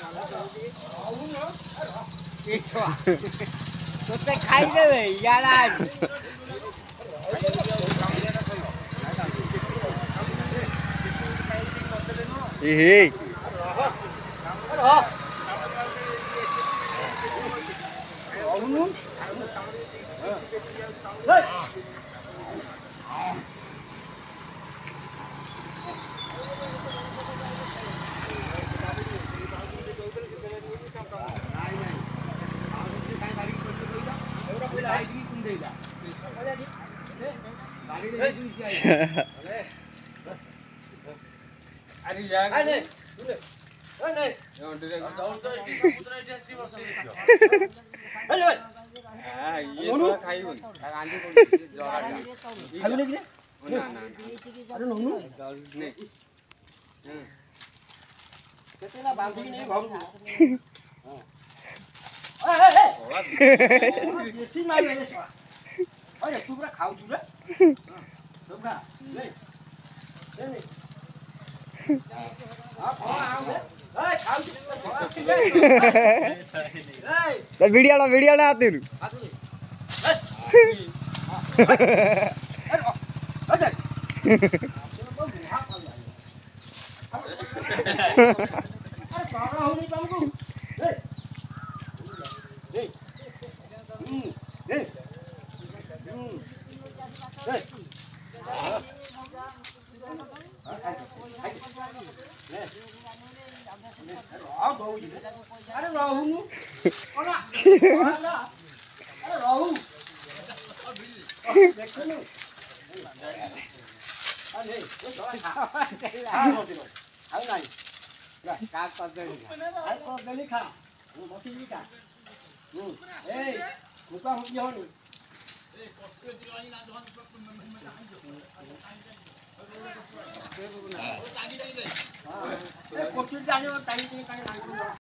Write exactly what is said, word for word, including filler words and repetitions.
তোতে খাই দেবে ইয়ারা এ अरे यार अरे अरे हां ये थोड़ा खाई बोल आंधी बोल जोरा खाई नहीं ना ना अरे नोनू नहीं हम्म कितना बांधी नहीं भाऊ हां ए ए ये सी मार ले अरे तू पूरा खाओ तू रे तू ना नहीं नहीं वीडियो ला वीडियो ला आते अरे राहु अरे राहु देखो ना अरे हां नहीं ला काट कर दे हां को गली खा वो मछली नहीं खा हम्म ए मुका हो गया नहीं ए कष्ट दिवाली ना जोन हां ए कोची जाने टाइम नहीं काने